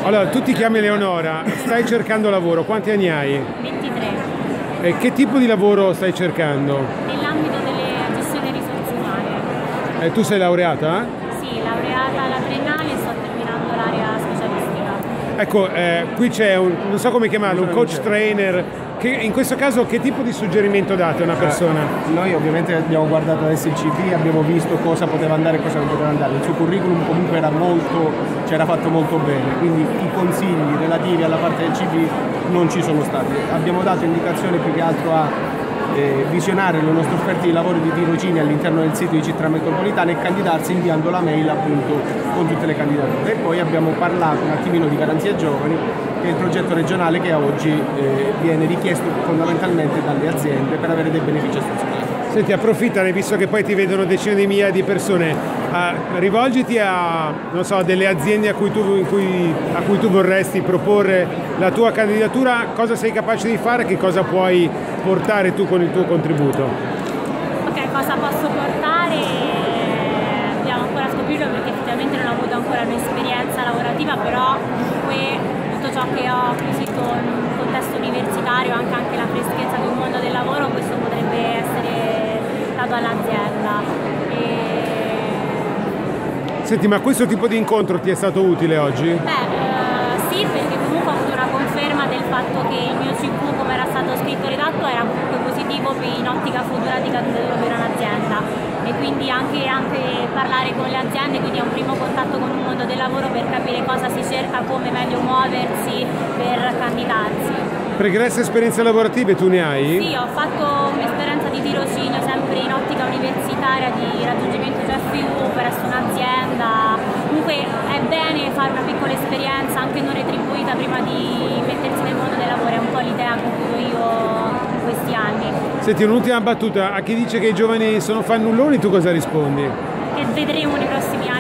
Allora, tu ti chiami Eleonora, stai cercando lavoro, quanti anni hai? 23, E che tipo di lavoro stai cercando? nell'ambito delle gestioni risorse umane. Tu sei laureata? Sì, laureata alla triennale e sto terminando l'area specialistica. Ecco, qui c'è un, non so come chiamarlo, un coach trainer, che in questo caso che tipo di suggerimento date a una persona? Noi ovviamente abbiamo guardato adesso il CV, abbiamo visto cosa poteva andare e cosa non poteva andare. Il suo curriculum comunque era c'era fatto molto bene, quindi i consigli relativi alla parte del CV non ci sono stati. Abbiamo dato indicazione più che altro a visionare le nostre offerte di lavoro di tirocini all'interno del sito di Città Metropolitana e candidarsi inviando la mail appunto con tutte le candidature. E poi abbiamo parlato un attimino di Garanzia Giovani, che è il progetto regionale che a oggi viene richiesto fondamentalmente dalle aziende per avere dei benefici assunzionali. Senti, approfittane, visto che poi ti vedono decine di migliaia di persone, rivolgiti a, non so, delle aziende a cui tu vorresti proporre la tua candidatura, cosa sei capace di fare, che cosa puoi portare tu con il tuo contributo? Ok, cosa posso portare? Dobbiamo ancora scoprirlo perché effettivamente non ho avuto ancora un'esperienza lavorativa, però comunque tutto ciò che ho acquisito in un contesto universitario, anche la freschezza di un mondo del lavoro, questo potrebbe essere dato all'azienda. Senti, ma questo tipo di incontro ti è stato utile oggi? Sì, perché comunque ho avuto una conferma del fatto che il mio CV, come era stato scritto e redatto, era comunque positivo in ottica futura di candidatura per un'azienda, e quindi anche parlare con le aziende, quindi è un primo contatto con il mondo del lavoro per capire cosa si cerca, come meglio muoversi per candidarsi. Pregresse esperienze lavorative tu ne hai? Sì, ho fatto un'esperienza di tirocinio sempre in ottica universitaria di raggiungimento GFU presso un'azienda. Comunque è bene fare una piccola esperienza anche non retribuita prima di mettersi nel mondo del lavoro, è un po' l'idea che ho avuto io in questi anni. Senti, un'ultima battuta, a chi dice che i giovani sono fannulloni tu cosa rispondi? Che vedremo nei prossimi anni.